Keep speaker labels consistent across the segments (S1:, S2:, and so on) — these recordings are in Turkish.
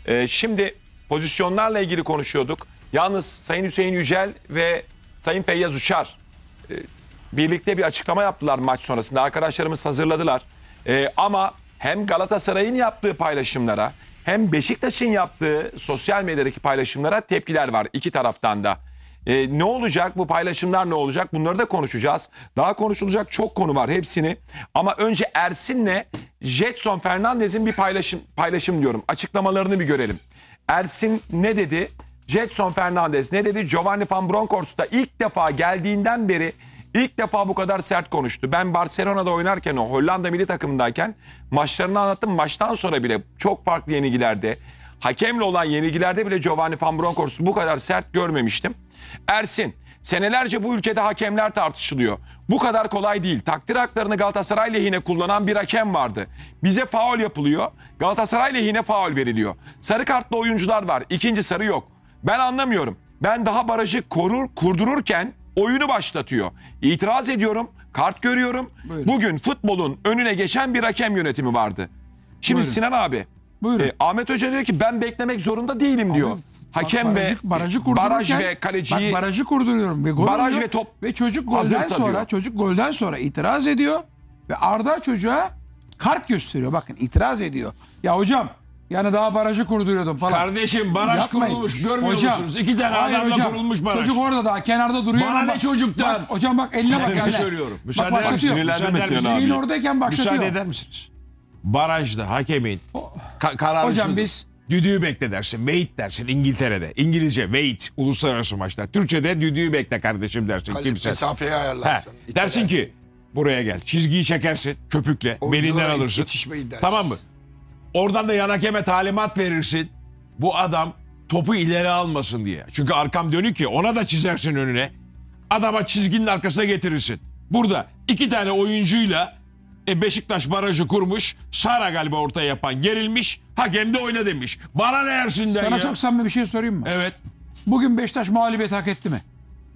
S1: Şimdi pozisyonlarla ilgili konuşuyorduk. Yalnız Sayın Hüseyin Yücel ve Sayın Feyyaz Uçar birlikte bir açıklama yaptılar maç sonrasında. Arkadaşlarımız hazırladılar. Ama hem Galatasaray'ın yaptığı paylaşımlara hem Beşiktaş'ın yaptığı sosyal medyadaki paylaşımlara tepkiler var iki taraftan da. Ne olacak? Bu paylaşımlar ne olacak? Bunları da konuşacağız. Daha konuşulacak çok konu var hepsini. Ama önce Ersin'le Jetson Fernandez'in bir paylaşım diyorum. Açıklamalarını bir görelim. Ersin ne dedi? Jetson Fernandez ne dedi? Giovanni Van Bronckhorst da ilk defa geldiğinden beri ilk defa bu kadar sert konuştu. Ben Barcelona'da oynarken, o Hollanda milli takımındayken maçlarını anlattım. Maçtan sonra bile çok farklı yenilgilerde, hakemle olan yenilgilerde bile Giovanni Van Bronckhorst'u bu kadar sert görmemiştim. Ersin, senelerce bu ülkede hakemler tartışılıyor. Bu kadar kolay değil. Takdir haklarını Galatasaray lehine kullanan bir hakem vardı. Bize faul yapılıyor. Galatasaray lehine faul veriliyor. Sarı kartlı oyuncular var. İkinci sarı yok. Ben anlamıyorum. Ben daha barajı kurdururken oyunu başlatıyor. İtiraz ediyorum. Kart görüyorum. Buyurun. Bugün futbolun önüne geçen bir hakem yönetimi vardı. Şimdi buyurun. Sinan abi. Ahmet Hoca diyor ki ben beklemek zorunda değilim diyor. Abi, hakem baraj ve kaleciyi.
S2: Bak, barajı kurduruyorum. Ve gol
S1: baraj ve top.
S2: Ve çocuk golden sonra itiraz ediyor. Ve Arda çocuğa kart gösteriyor. Bakın itiraz ediyor. Ya hocam yani daha barajı kurduruyordum falan.
S3: Kardeşim baraj yapmayın. Kurulmuş görmüyor musunuz? İki tane adamla kurulmuş baraj.
S2: Çocuk orada daha kenarda duruyor.
S3: Bana ne çocuktan?
S2: Bak, hocam bak eline bak.
S3: Ben söylüyorum.
S2: Müsaade eder misiniz? Oradayken başlatıyor.
S3: Müsaade eder misiniz? Barajda hakemin kararı
S2: hocam biz
S3: düdüğü bekle dersin. Wait dersin İngiltere'de. İngilizce wait. Uluslararası maçlar. Türkçe'de düdüğü bekle kardeşim dersin. Kimse.
S4: Mesafeyi ayarlarsın.
S3: Dersin ki buraya gel. Çizgiyi çekersin köpükle. Belinden alırsın. Tamam mı? Oradan da yan hakeme talimat verirsin. Bu adam topu ileri almasın diye. Çünkü arkam dönük ki ona da çizersin önüne. Adama çizginin arkasına getirirsin. Burada iki tane oyuncuyla Beşiktaş barajı kurmuş. Sara galiba ortaya yapan gerilmiş. Hakem de oyna demiş. Bana ne Ersin'den
S2: sana
S3: ya?
S2: çok samimi bir şey sorayım mı?
S3: Evet.
S2: Bugün Beşiktaş mağlubiyet hak etti mi?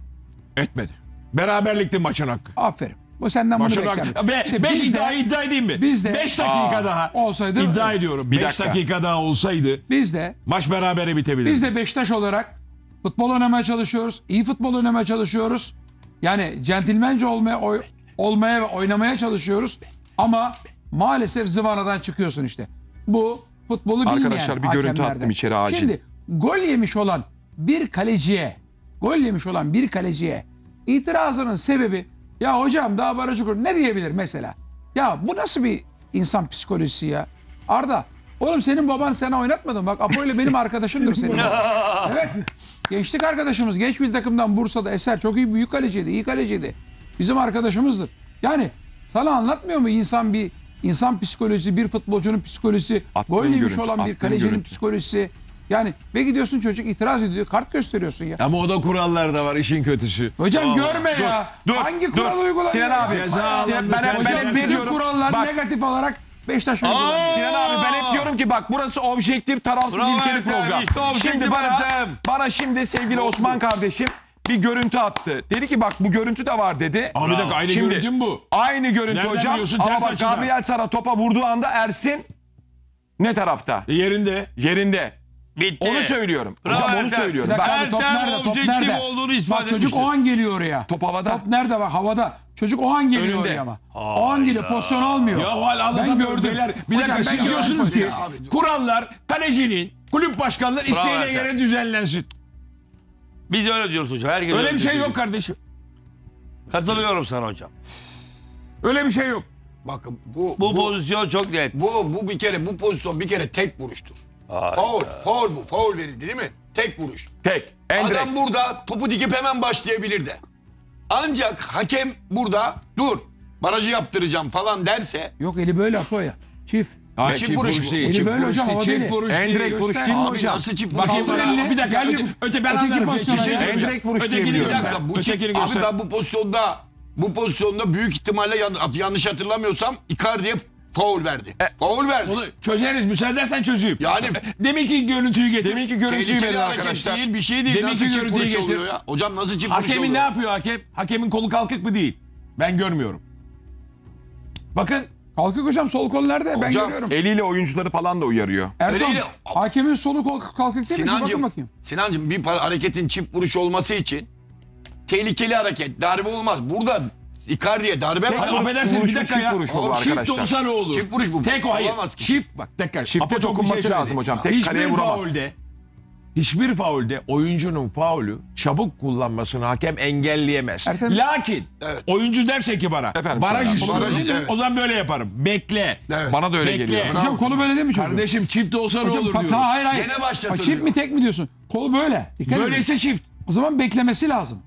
S3: Etmedi. Beraberlikti maçın hakkı.
S2: Aferin. Bu senden bunu beklerdim.
S3: 5 iddia edeyim mi?
S2: Biz de
S3: 5 dakika daha
S2: olsaydı
S3: iddia ediyorum. 5 dakika daha olsaydı
S2: biz de
S3: maç berabere bitebilirdi.
S2: Biz de Beşiktaş olarak futbol oynamaya çalışıyoruz. İyi futbol oynamaya çalışıyoruz. Yani centilmence olmaya ve oynamaya çalışıyoruz. Ama maalesef zıvanadan çıkıyorsun işte. Bu futbolu bilmeyen
S1: arkadaşlar bir görüntü attım içeri acil.
S2: Şimdi gol yemiş olan bir kaleciye itirazının sebebi ya hocam daha barajı kur. Ne diyebilir mesela? Ya bu nasıl bir insan psikolojisi ya? Arda, oğlum senin baban sana oynatmadı mı? Bak Apo ile benim arkadaşımdır senin. Evet. Gençlik arkadaşımız. Genç bir takımdan Bursa'da Eser çok iyi büyük kaleciydi. İyi kaleciydi. Bizim arkadaşımızdır. Yani sana anlatmıyor mu insan psikolojisi, bir futbolcunun psikolojisi, gol yemiş olan bir kalecinin psikolojisi. Yani ve gidiyorsun çocuk itiraz ediyor, kart gösteriyorsun ya.
S3: Ama o da kurallarda var işin kötüsü.
S2: Hocam görme ya. Hangi kural uygulanıyor?
S1: Sinan abi.
S2: Ben bütün kurallar negatif olarak Beşiktaş uyguluyor.
S1: Sinan abi ben hep diyorum ki bak burası objektif tarafsız ilkeli program. Şimdi bana şimdi sevgili Osman kardeşim bir görüntü attı. Dedi ki bak bu görüntü de var dedi.
S3: Abi bir dakika aynı görüntü mü bu?
S1: Aynı görüntü nereden hocam.
S3: Biliyorsun,
S1: ama bak Gabriel Sara topa vurduğu anda Ersin ne tarafta? Yerinde.
S5: Bitti.
S1: Onu söylüyorum. Hocam onu söylüyorum.
S2: Bak, top nerede?
S5: Olduğunu ispat
S2: bak çocuk o an geliyor oraya.
S1: Top havada.
S2: Top nerede bak havada. Çocuk o an geliyor oraya ama. O an geliyor pozisyon almıyor.
S3: Ya hala ben gördüm. Beyler, bir dakika siz diyorsunuz ki kurallar kalecinin kulüp başkanları isteğine göre düzenlensin.
S5: Biz öyle diyoruz hocam. Herkes
S3: öyle bir şey yok kardeşim.
S5: Katılıyorum sana hocam.
S3: Öyle bir şey yok.
S4: Bakın
S5: bu pozisyon çok net.
S4: Bu bir kere bu pozisyon bir kere tek vuruştur. Faul bu. Faul verildi değil mi? Tek vuruş.
S1: Tek.
S4: Adam burada topu dikip hemen başlayabilirdi. Ancak hakem burada dur barajı yaptıracağım falan derse.
S2: Yok eli böyle Apo ya. Çift.
S4: Çift vuruş bu.
S2: Eli böyle hocam hava değil.
S1: Endirekt vuruş değil mi hocam?
S4: Nasıl çift vuruş?
S3: Bir dakika. Öte ben anlarım.
S1: Endirekt vuruş diyebiliyorum.
S4: Abi ben bu pozisyonda büyük ihtimalle yanlış hatırlamıyorsam Icardi'ye faul verdi. Faul verdi.
S3: Onu çözeriz. Müsaade edersen çözeyim.
S4: Yani
S3: deminki görüntüyü getir.
S4: tehlikeli hareket değil, bir şey değil.
S3: Deminki
S4: nasıl çift vuruş
S3: getir.
S4: oluyor ya? Hocam nasıl çift vuruş oluyor?
S3: Hakemin ne yapıyor hakem? Hakemin kolu kalkık mı değil? Ben görmüyorum. Bakın
S2: Kalkık hocam, sol kol nerede? Ben
S4: Hocam,
S2: görüyorum.
S1: Eliyle oyuncuları falan da uyarıyor.
S2: Ertan,
S4: eliyle-
S2: hakemin solu kol kalkık değil mi? Bir bakın
S4: Sinancım,
S2: bakayım.
S4: Sinancım bir hareketin çift vuruş olması için tehlikeli hareket. Darbe olmaz. Burada Icardi'ye darbe
S3: Hayır,
S4: var.
S3: affedersin bir
S1: vuruşun
S3: dakika
S1: çift
S3: ya.
S1: vuruş mu bu
S3: O çift
S1: arkadaşlar?
S3: olsa ne olur?
S4: Çift vuruş bu.
S3: Tek o hayır.
S4: Olamaz ki.
S3: Çift bak dakika.
S1: Çifte
S3: Apo çok bir
S1: dokunması
S3: söyledi.
S1: lazım hocam. Tek kaleye vuramaz.
S3: Hiçbir faulde oyuncunun faulü çabuk kullanmasını hakem engelleyemez.
S2: Ertem-
S3: Lakin
S4: Evet.
S3: oyuncu derse ki bana
S1: Efendim,
S3: baraj
S1: Sinan abi.
S3: üstü
S4: Baraj,
S3: olur,
S4: evet.
S3: o zaman böyle yaparım. Bekle.
S4: Evet.
S1: Bana da öyle
S3: Bekle.
S1: geliyor.
S2: Hocam kolu böyle değil mi çocuğum?
S3: Kardeşim çift olsa ne
S2: Hocam,
S3: olur diyoruz.
S2: hayır hayır.
S4: Gene
S2: Ha,
S4: başlatılıyor.
S2: çift mi tek mi diyorsun? Kolu böyle. Dikkat edin.
S3: Böyleyse çift.
S2: O zaman beklemesi lazım.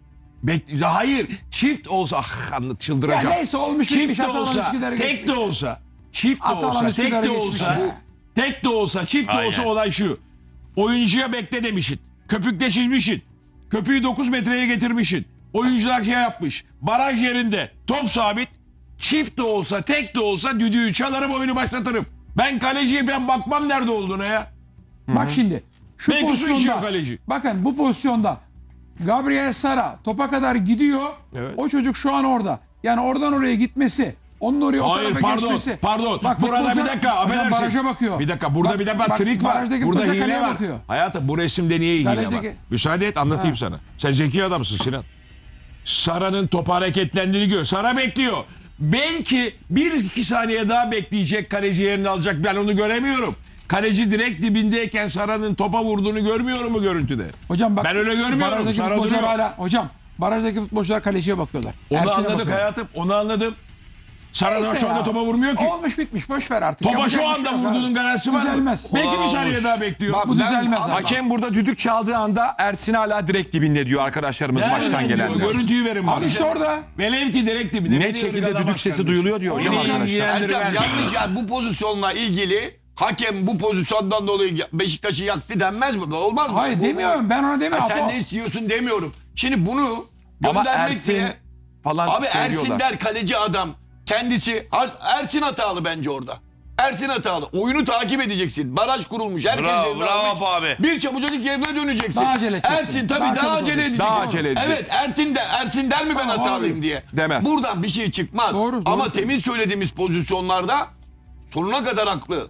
S3: Hayır çift olsa
S2: Ya
S3: çıldıracağım.
S2: neyse olmuş
S3: Çift
S2: bitmiş.
S3: de
S2: Atalan
S3: olsa,
S2: Üsküdar'ı
S3: tek
S2: geçmiş.
S3: de olsa, çift de
S2: Atalan
S3: olsa, tek
S2: Üsküdar'ı
S3: de
S2: geçmiş
S3: olsa,
S2: ya.
S3: tek de olsa, çift de olsa
S5: Aynen.
S3: olay şu. Oyuncuya bekle demişsin. Köpükle çizmişsin. Köpüğü 9 metreye getirmişsin. Oyuncular şey yapmış. Baraj yerinde. Top sabit. Çift de olsa, tek de olsa düdüğü çalarım, oyunu başlatırım. Ben kaleciye falan bakmam nerede olduğuna ya.
S2: Bak şimdi. Şu
S3: Belki su içiyor
S2: pozisyonda.
S3: kaleci.
S2: Bakın bu pozisyonda. Gabriel Sara topa kadar gidiyor.
S3: Evet.
S2: O çocuk şu an orada. Yani oradan oraya gitmesi. Onun oraya o
S3: Hayır
S2: tarafa
S3: pardon,
S2: geçmesi.
S3: pardon.
S2: Bak,
S3: burada bir
S2: futbolcu-
S3: dakika
S2: Hocam
S3: affedersin.
S2: baraja bakıyor.
S3: Bir dakika burada bir
S2: Bak,
S3: trik var.
S2: barajdaki
S3: Burada
S2: futbolcu
S3: hile
S2: kaleye
S3: var.
S2: bakıyor.
S3: Hayatım bu resimde niye hile var?
S2: Kalejdeki-
S3: Müsaade et anlatayım sana. Sen zeki adamsın Sinan. Sara'nın top hareketlendiğini gör. Sara bekliyor. Belki 1-2 saniye daha bekleyecek, kaleci yerini alacak. Ben onu göremiyorum. Kaleci direkt dibindeyken Sara'nın topa vurduğunu görmüyorum mu görüntüde?
S2: Hocam bak.
S3: Ben öyle görmüyorum.
S2: Barajdaki
S3: Sara
S2: futbolcular
S3: duruyor.
S2: hala. Hocam barajdaki futbolcular kaleciye bakıyorlar.
S3: Onu
S2: Ersin'e
S3: anladık
S2: bakıyorlar.
S3: hayatım. Onu anladım. Sara
S2: Neyse
S3: şu anda
S2: ya.
S3: topa vurmuyor ki.
S2: Olmuş bitmiş boş ver artık.
S3: Topa
S2: Yapacak
S3: şu
S2: bir
S3: anda
S2: şey yok
S3: vurduğunun
S2: abi.
S3: garantisi var mı?
S2: Düzelmez.
S3: Belki bir
S5: Olan
S3: saniye
S5: olmuş.
S3: daha bekliyor.
S4: Bak,
S2: Bu
S4: ben-
S2: düzelmez abi.
S1: Hakem burada düdük çaldığı anda Ersin hala direkt dibinde diyor arkadaşlarımız
S3: Nereden
S1: maçtan
S3: diyor?
S1: gelenler.
S3: Görüntüyü verin bana.
S2: Abi işte orada.
S3: Velev ki direkt dibinde.
S1: Net şekilde düdük sesi duyuluyor diyor hocam
S3: Beni
S1: arkadaşlar.
S3: ilgilendirmez.
S4: Ertem yanlış ya, bu pozisyonla ilgili hakem bu pozisyondan dolayı Beşiktaş'ı yaktı denmez mi? Olmaz mı?
S2: Hayır demiyorum. Ben ona
S4: Ha,
S2: demiyorum.
S4: sen
S2: Apo.
S4: ne istiyorsun demiyorum. Şimdi bunu
S1: Ama
S4: göndermek
S1: Ersin
S4: bile...
S1: falan
S4: Abi
S1: söylüyorlar.
S4: Ersin der kaleci adam. Kendisi Ersin hatalı bence orada. Ersin hatalı. Oyunu takip edeceksin. Baraj kurulmuş. Herkes
S5: Bravo,
S4: yerine
S5: bravo
S4: almış.
S5: abi.
S4: Bir çabucak yerine döneceksin.
S2: Daha acele edeceksin.
S4: Ersin tabii
S2: Daha
S4: daha,
S2: çabuk
S4: acele
S2: olacaksın.
S4: edeceksin.
S1: Daha acele edeceksin.
S4: Evet Ersin der mi ben
S2: Tamam
S4: hatalıyım
S2: abi.
S4: diye.
S1: Demez.
S4: Buradan bir şey çıkmaz.
S2: Doğru,
S4: Ama
S2: doğru
S4: temin söylediğimiz pozisyonlarda sonuna kadar haklı.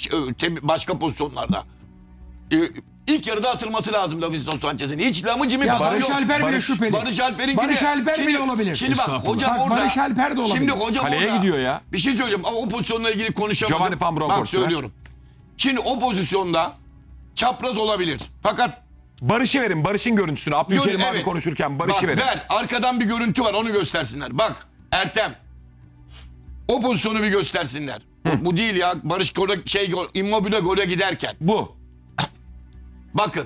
S4: Başka pozisyonlarda. İlk yarıda atılması lazım Davinson Sanchez'in. Hiç lamıcımı
S2: Ya
S4: falan
S2: Barış
S4: yok.
S2: Alper bile şüpheli.
S4: Barış Alper'in
S2: Barış Alper bile olabilir.
S4: Şimdi bak hocam
S2: Bak,
S4: orada.
S2: Barış Alper de olabilir.
S4: Şimdi hocam
S1: Kaleye
S4: orada.
S1: gidiyor ya.
S4: Bir şey söyleyeceğim ama o pozisyonla ilgili konuşamadım.
S1: Giovanni Van Bronckhorst,
S4: Bak söylüyorum. Şimdi o pozisyonda çapraz olabilir. Fakat
S1: Barış'ı verin. Barış'ın görüntüsünü. Abdülkerim abi
S4: evet.
S1: konuşurken Barış'ı
S4: Bak,
S1: verin.
S4: ver. Arkadan bir görüntü var onu göstersinler. Bak Ertem. O pozisyonu bir göstersinler. Bu değil ya. Barış Immobile gole giderken.
S1: Bu.
S4: Bakın.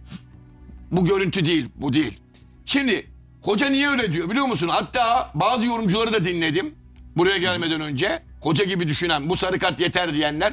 S4: Bu görüntü değil. Bu değil. Şimdi hoca niye öyle diyor biliyor musun? Hatta bazı yorumcuları da dinledim. Buraya gelmeden önce. Hoca gibi düşünen bu sarı kart yeter diyenler.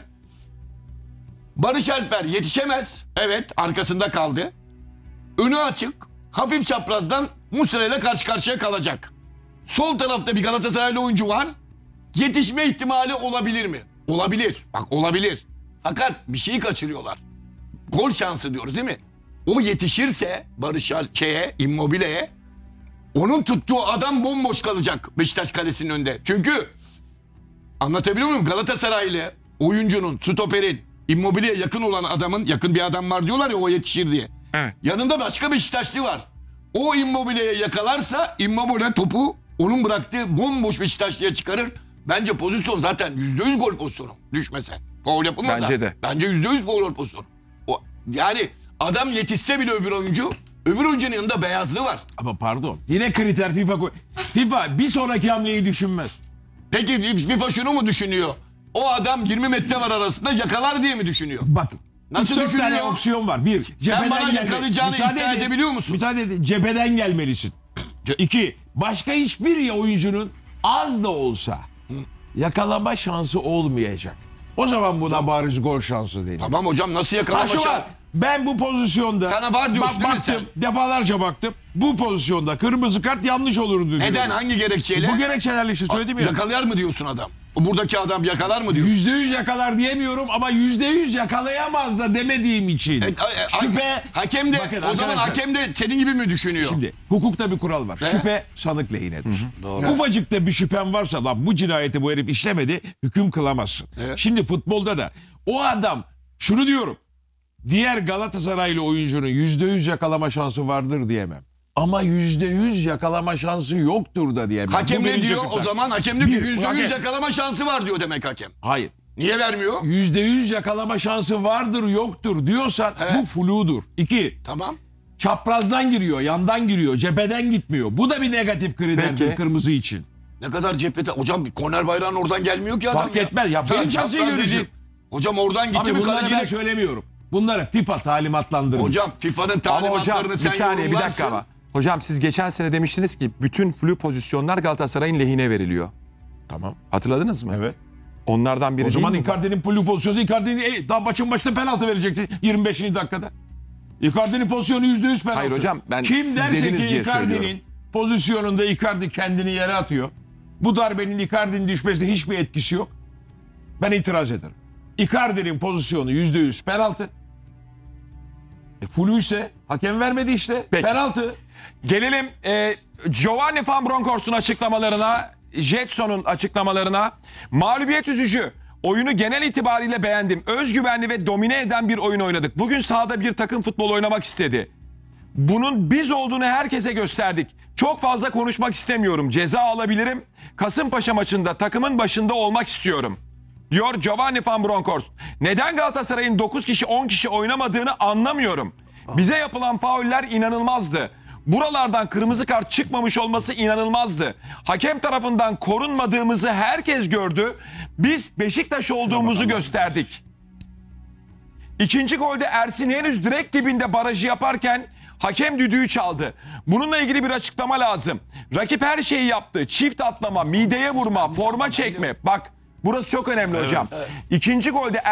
S4: Barış Alper yetişemez. Evet arkasında kaldı. Önü açık. Hafif çaprazdan Muslera ile karşı karşıya kalacak. Sol tarafta bir Galatasaraylı oyuncu var. Yetişme ihtimali olabilir mi? Olabilir. Bak olabilir. Fakat bir şeyi kaçırıyorlar. Gol şansı diyoruz değil mi? O yetişirse Barış Alper'e, Immobile'ye onun tuttuğu adam bomboş kalacak Beşiktaş kalesinin önünde. Çünkü anlatabiliyor muyum? Galatasaraylı oyuncunun, stoperin, Immobile'ye yakın olan adamın, yakın bir adam var diyorlar ya o yetişir diye.
S1: Evet.
S4: Yanında başka Beşiktaşlı var. O Immobile'ye yakalarsa Immobile topu onun bıraktığı bomboş Beşiktaşlı'ya çıkarır. Bence pozisyon zaten %100 gol pozisyonu düşmese. Faul yapılmasa.
S1: Bence de.
S4: Bence %100 gol pozisyonu. Yani adam yetişse bile öbür oyuncunun yanında beyazlığı var.
S3: Ama pardon. Yine kriter FIFA koy. FIFA bir sonraki hamleyi düşünmez.
S4: Peki FIFA şunu mu düşünüyor? O adam 20 metre var arasında yakalar diye mi düşünüyor?
S3: Bak.
S4: Nasıl
S3: 3-4
S4: düşünüyor?
S3: tane opsiyon var. Bir, cepheden
S4: bana
S3: gelme-
S4: yakalayacağını
S3: Müsaade
S4: iddia
S3: edin.
S4: edebiliyor musun?
S3: Müsaade edin. Cepheden gelmelisin. İki, başka hiçbir oyuncunun az da olsa yakalama şansı olmayacak. O zaman buna bariz gol şansı değil.
S4: Tamam hocam nasıl
S3: Ha
S4: yakalama
S3: şu var.
S4: şansı?
S3: Ben bu pozisyonda
S4: Sana var diyorsun değil mi
S3: baktım, defalarca baktım. Bu pozisyonda kırmızı kart yanlış olurdu diyorum.
S4: Neden? Hangi gerekçeyle?
S3: Bu gerekçelerle işte söyledim ya.
S4: Yakalar mı diyorsun adam? Buradaki adam yakalar mı diyor.
S3: %100 yakalar diyemiyorum ama %100 yakalayamaz da demediğim için. Şüphe.
S4: Hakem de
S3: Bakın
S4: o zaman
S3: arkadaşlar,
S4: hakem de senin gibi mi düşünüyor?
S3: Şimdi hukukta bir kural var. Şüphe sanık lehinedir. Ufacık da bir şüphen varsa lan bu cinayeti bu herif işlemedi hüküm kılamazsın.
S4: Evet.
S3: Şimdi futbolda da o adam şunu diyorum. Diğer Galatasaraylı oyuncunun %100 yakalama şansı vardır diyemem. Ama %100 yakalama şansı yoktur da diyemem.
S4: Hakem
S3: Bu
S4: ne
S3: birinci
S4: diyor?
S3: kriter.
S4: O zaman hakem diyor ki
S3: Bir,
S4: %100
S3: hakem-
S4: yakalama şansı var diyor demek hakem.
S3: Hayır.
S4: Niye vermiyor?
S3: %100 yakalama şansı vardır yoktur diyorsan
S4: Evet.
S3: bu fludur. 2.
S4: Tamam.
S3: Çaprazdan giriyor, yandan giriyor, cepheden gitmiyor. Bu da bir negatif kriterdir
S1: Peki.
S3: kırmızı için.
S4: Ne kadar cephete. Hocam korner bayrağın oradan gelmiyor ki adam
S3: Fark
S4: ya.
S3: etmez. Ya benim
S4: Çapraz
S3: şahsi görüşüm.
S4: dediğin- Hocam oradan gitti
S3: Abi
S4: mi
S3: bunları ben
S4: kalecilik?
S3: söylemiyorum. Bunları FIFA talimatlandırmış.
S4: Hocam FIFA'nın
S1: Ama
S4: talimatlarını
S1: hocam bir
S4: sen
S1: saniye bir dakika
S4: yorumlarsın.
S1: ama. Hocam siz geçen sene demiştiniz ki bütün flu pozisyonlar Galatasaray'ın lehine veriliyor.
S3: Tamam.
S1: Hatırladınız mı?
S3: Evet.
S1: Onlardan biri
S3: O zaman
S1: değil mi?
S3: Icardi'nin pulu pozisyonu Icardi'nin daha maçın başında penaltı verecekti 25. dakikada. Icardi'nin pozisyonu %100 penaltı.
S1: Hayır hocam, ben
S3: Kim
S1: siz
S3: derse
S1: dediniz
S3: ki
S1: diye
S3: Icardi'nin
S1: söylüyorum.
S3: pozisyonunda Icardi kendini yere atıyor. Bu darbenin Icardi'nin düşmesine hiçbir etkisi yok. Ben itiraz ederim. Icardi'nin pozisyonu %100 penaltı. Fulu ise hakem vermedi işte.
S1: Peki.
S3: Penaltı.
S1: Gelelim Giovanni Van Bronckhorst'un açıklamalarına, Jetson'un açıklamalarına. Mağlubiyet üzücü. Oyunu genel itibariyle beğendim. Özgüvenli ve domine eden bir oyun oynadık. Bugün sahada bir takım futbol oynamak istedi. Bunun biz olduğunu herkese gösterdik. Çok fazla konuşmak istemiyorum. Ceza alabilirim. Kasımpaşa maçında takımın başında olmak istiyorum, diyor Giovanni Van Bronckhorst. Neden Galatasaray'ın 9 kişi 10 kişi oynamadığını anlamıyorum. Bize yapılan fauller inanılmazdı. Buralardan kırmızı kart çıkmamış olması inanılmazdı. Hakem tarafından korunmadığımızı herkes gördü. Biz Beşiktaş olduğumuzu gösterdik. İkinci golde Ersin henüz direkt dibinde barajı yaparken hakem düdüğü çaldı. Bununla ilgili bir açıklama lazım. Rakip her şeyi yaptı. Çift atlama, mideye vurma, forma çekme. Bak burası çok önemli hocam. İkinci golde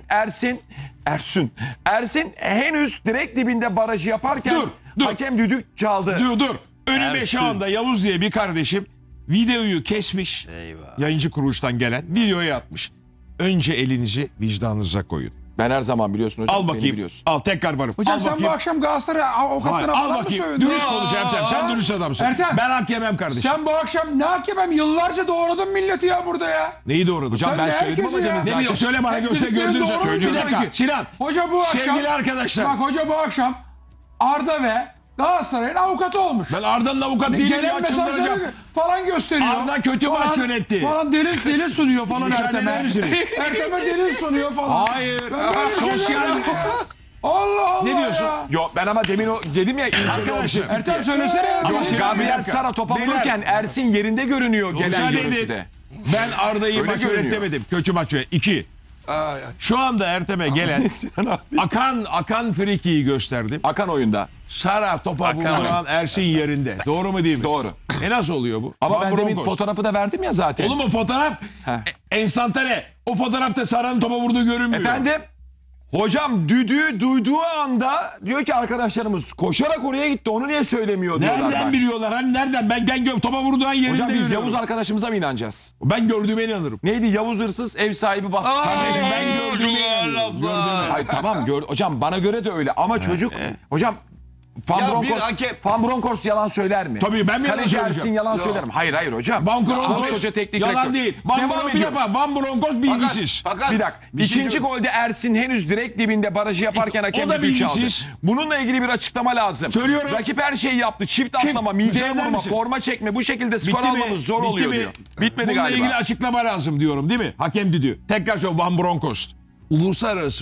S1: Ersin henüz direkt dibinde barajı yaparken
S3: Dur.
S1: hakem düdük çaldı.
S3: Dur. Önüme şu anda Yavuz diye bir kardeşim videoyu kesmiş.
S5: Eyvah.
S3: Yayıncı kuruluştan gelen videoya atmış. Önce elinizi vicdanınıza koyun.
S1: Ben her zaman biliyorsun hocam.
S3: Al
S1: beni
S3: bakayım.
S1: biliyorsun.
S3: Al tekrar varım.
S2: Hocam
S3: al
S2: sen
S3: bakayım.
S2: bu akşam Galatasaray avukatlarına
S3: Hayır, al
S2: falan mı
S3: bakayım.
S2: sövdün?
S3: Dürüst konuş Ertem. Sen dürüst adamsın.
S2: Ertem.
S3: Ben hak yemem kardeşim.
S2: Sen bu akşam ne hakemem yıllarca doğradın milleti ya burada ya.
S3: Neyi doğradın?
S1: Hocam
S2: Sen
S1: ben
S2: de
S1: söyledim
S2: herkesi
S1: ama
S2: ya.
S1: demin
S3: Ne
S1: zaten.
S3: biliyorsun? Söyle bana göster
S2: Tekniklerin
S3: gördün.
S2: doğru
S3: Söyle. Bir
S2: muydu
S3: dakika.
S2: sanki?
S3: Sinan.
S2: Hoca bu akşam.
S3: Sevgili arkadaşlar.
S2: Bak hoca bu akşam Arda ve Galatasaray'ın avukatı olmuş.
S3: Ben Arda'nın avukat değilim ya.
S2: Gelen
S3: Çıldıracağım.
S2: mesajları falan gösteriyor.
S3: Arda kötü
S2: Falan-
S3: maç yönetti.
S2: Falan delil sunuyor falan
S3: Müsaade
S2: Ertem'e.
S3: eder misiniz?
S2: Ertem'e delil sunuyor falan.
S3: Hayır.
S2: Ben böyle bir şey
S3: Sosyal.
S2: görmedim ya. Allah Allah
S3: Ne diyorsun?
S2: ya.
S1: Yok ben ama demin dedim ya.
S3: Arkadaşlar.
S2: Ertem söylesene ya.
S3: Ama
S2: delil
S3: siz-
S2: sunuyor.
S1: Gabriel
S3: dakika.
S1: Sara topa
S3: Beyler.
S1: vururken Ersin yerinde görünüyor gelen
S3: Müsaade edin.
S1: görüntüde.
S3: Ben Arda'yı
S1: Öyle
S3: maç
S1: görünüyor.
S3: yönetemedim. Kötü maç yönetti. 2.
S4: Ay, ay.
S3: Şu anda Ertem'e gelen
S1: Sinan abi.
S3: Akan Friki'yi gösterdim.
S1: Akan oyunda.
S3: Sara topa vuran Ersin yerinde. Doğru mu değil mi?
S1: Doğru.
S3: Nasıl oluyor bu?
S1: Ama
S3: Van
S1: ben demin
S3: Bronckhorst.
S1: fotoğrafı da verdim ya zaten.
S3: Oğlum o fotoğraf ensantane. O fotoğrafta Sara'nın topa vurduğu görünmüyor.
S1: Efendim? Hocam düdüğü duyduğu anda diyor ki arkadaşlarımız koşarak oraya gitti. Onu niye söylemiyor diyorlar.
S3: Nereden
S1: bak.
S3: biliyorlar? Hani nereden? Ben topa vurduğu an yerinde
S1: Hocam biz
S3: görüyorum.
S1: Yavuz arkadaşımıza mı inanacağız?
S3: Ben gördüğüme inanırım.
S1: Neydi Yavuz hırsız ev sahibi bastı.
S3: Kardeşim ben
S5: Aa,
S3: gördüğüme
S5: çok ağır
S3: inanıyorum.
S5: laflar.
S1: Ay tamam hocam bana göre de öyle ama çocuk hocam Van
S4: Ya bir
S1: Bronckhorst,
S4: hakem-
S1: Van Bronckhorst yalan söyler mi?
S3: Tabii, ben mi yalan
S1: Kaleci
S3: söyleyeceğim?
S1: Ersin yalan
S4: Yok.
S1: söyler mi? Hayır hocam.
S3: Van
S1: Koskoca
S3: Bronckhorst
S1: teknik
S3: yalan
S1: direktör.
S3: değil.
S1: Devam ediyorum.
S3: Van Bronckhorst bilgisiz.
S4: Fakat
S1: Bir dakika.
S4: bir şey
S1: İkinci
S4: söyle-
S1: golde Ersin henüz direkt dibinde barajı yaparken hakem
S3: o da
S1: düdüğü çaldı.
S3: bilgisiz.
S1: Bununla ilgili bir açıklama lazım.
S3: Söylüyorum.
S1: Rakip her şeyi yaptı. Çift atlama, mideye
S3: Müsaade eder
S1: vurma,
S3: misin?
S1: forma çekme. Bu şekilde skor
S3: Bitti mi?
S1: almamız zor
S3: Bitti
S1: oluyor
S3: mi?
S1: diyor. Bitmedi
S3: Bununla
S1: galiba.
S3: ilgili açıklama lazım diyorum değil mi? Hakem diyor. Tekrar söylüyorum Van Bronckhorst. Uluslararası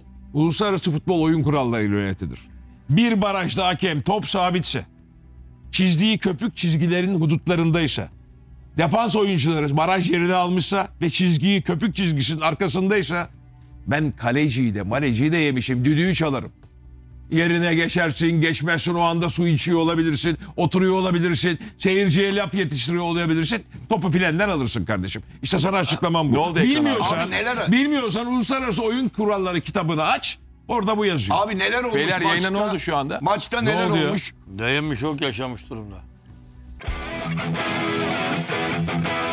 S3: futbol oyun kurallarıyla yönetilir. Bir barajda hakem top sabitse, çizdiği köpük çizgilerin hudutlarındaysa, defans oyuncuları baraj yerini almışsa ve çizgiyi köpük çizgisinin arkasındaysa ben kaleciyi de maleciyi de yemişim. Düdüğü çalarım. Yerine geçersin, geçmezsin, o anda su içiyor olabilirsin, oturuyor olabilirsin, seyirciye laf yetiştiriyor olabilirsin, topu filenden alırsın kardeşim. İşte sana açıklamam bu.
S1: Ne oldu ekrana?
S3: Bilmiyorsan,
S4: Abi neler-
S3: bilmiyorsan Uluslararası Oyun Kuralları kitabını aç, orada bu yazıyor.
S4: Abi neler olmuş
S1: Beyler,
S4: maçta?
S1: yayına ne oldu şu anda?
S4: Maçta
S3: Ne
S4: neler
S3: oldu ya?
S4: olmuş?
S5: Dayanmış şok yaşamış durumda.